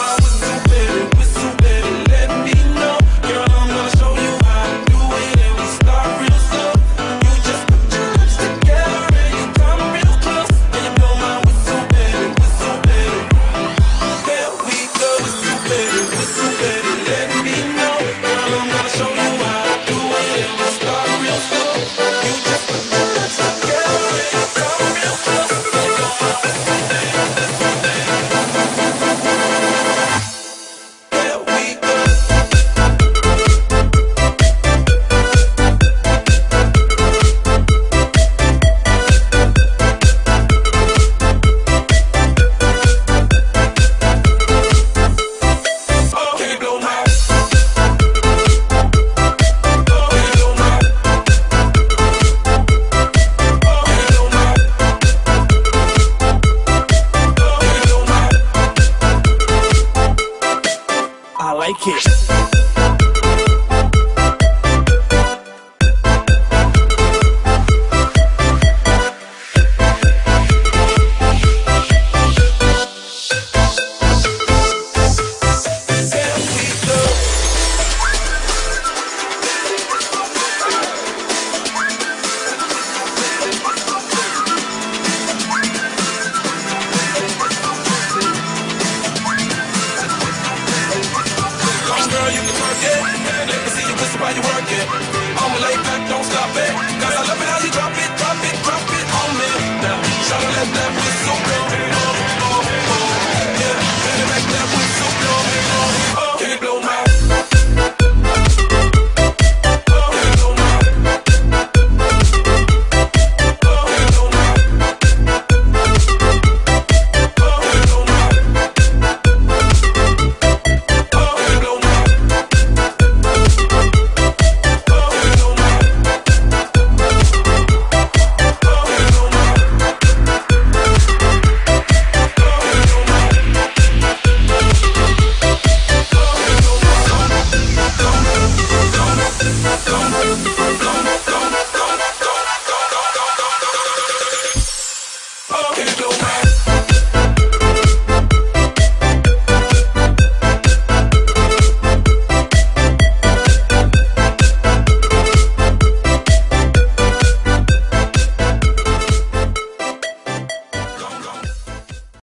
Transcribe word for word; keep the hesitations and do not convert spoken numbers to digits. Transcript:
my whistle, baby, whistle, baby, let me know. Girl, I'm gonna show you how to do it, and we start real slow. You just put your lips together and you come real close, and you blow my whistle, baby, whistle, baby. There we go, whistle, baby, whistle, baby, let me know. Girl, I'm gonna show you how to do it, and we start real slow. You just put your lips together and you come real close, and you blow my whistle, baby, whistle, baby. There we go. Oh, can you blow my? Oh, can you blow my? Oh, can you blow my? Oh, can you blow my? I like it. There we go. Come girl, you can work it. Let me see you whistle while you work it. I'ma lay back, don't stop it. Cause I love it how you drop it, drop it, drop it on me. Now, shout out, let that whistle go.